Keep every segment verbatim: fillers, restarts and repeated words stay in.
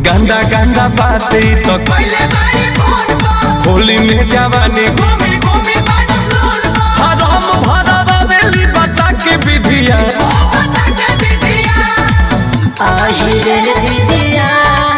गंदा गंदा बातें तो होली में जवानी घूमी घूमी हराम भरा बेली बता के विधिया आहिर दीदिया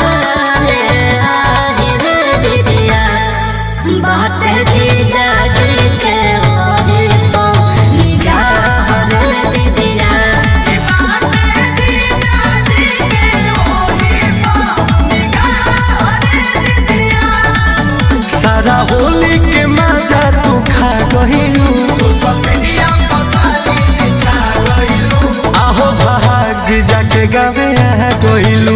आहिर दीदिया बात जीजा जी के ओहे तो निगाह दीदिया बात जीजा जी के ओहे तो निगाह दीदिया सारा होली के मजा तू खा गइलू सोशल मीडिया पर साली जी छा गइलू आहो भाग जीजा के गावे आ गइलू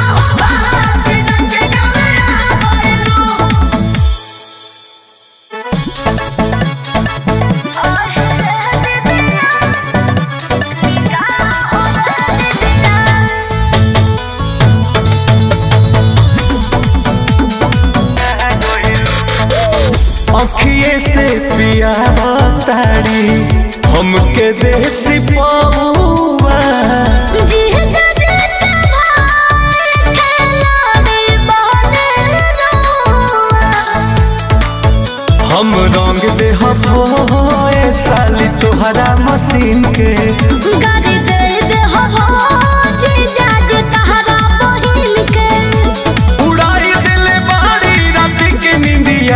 अखिए से पिया बताड़ी हमके देसी पौवा हम रंग दे होए साली तोहरा मशीन के गाड़ी दे दे हो जीजा जी तहरा बहिन के उड़ाई दिले बारी रात के निंदिया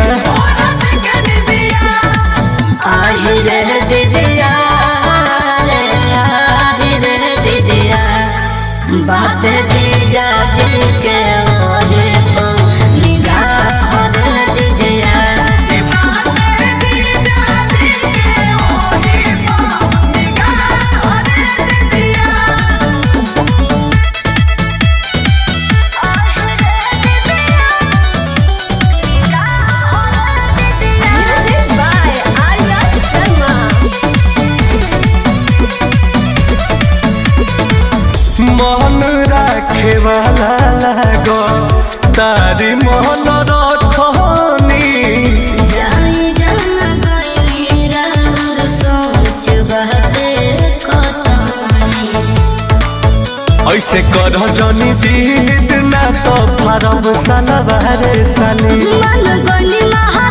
आहिर दीदिया आहिर दीदिया बात जीजा जी के ओहे तो निगाह दीदिया बात जीजा जी के ओहे तो निगाह दीदिया मन राखे वाला लागो तारी मन रखनी जाई जान गइली राउर सोच बहते कतनी ऐसे कर जनी जीत ना तो फरब साला बारे साली मन गनी महा